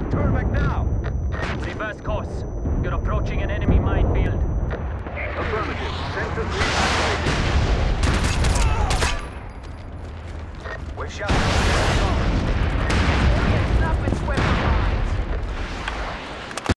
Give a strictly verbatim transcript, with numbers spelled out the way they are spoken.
Turn back now! Reverse course. You're approaching an enemy